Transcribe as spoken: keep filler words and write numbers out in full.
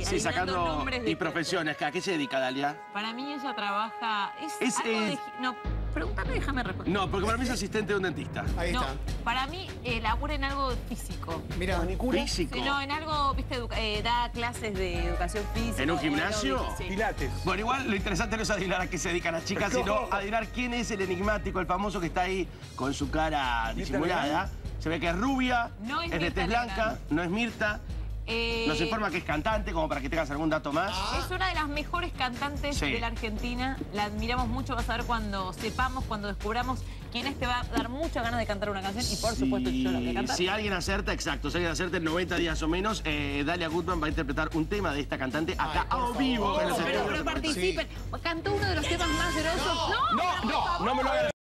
Sí, sacando y profesiones. ¿A qué se dedica Dalia? Para mí ella trabaja... Es, Es, algo es... de... No, pregúntame, déjame responder. No, porque para mí es asistente de un dentista. Ahí No, está. para mí eh, labura en algo físico. Mira, Físico. Sí, no, en algo, viste, educa- eh, da clases de educación física. ¿En un gimnasio? Sí. Pilates. Bueno, igual lo interesante no es adivinar a qué se dedican las chicas, sino adivinar quién es el enigmático, el famoso que está ahí con su cara disimulada. Se ve que es rubia, No es es de Mirta tez blanca, Legrand. no es Mirta. Eh, Nos informa que es cantante, como para que tengas algún dato más. Es una de las mejores cantantes Sí. de la Argentina. La admiramos mucho. Vas a ver cuando sepamos, cuando descubramos quién es, te va a dar muchas ganas de cantar una canción. Y por Si- supuesto yo la voy a cantar. Si alguien acerta, exacto, si alguien acerta en noventa días o menos, eh, Dalia Goodman va a interpretar un tema de esta cantante acá Ay, a por vivo. favor. en los pero, estudios pero de Monumental. participen. Cantó uno de los temas más grosos. No, no, no me lo hagas.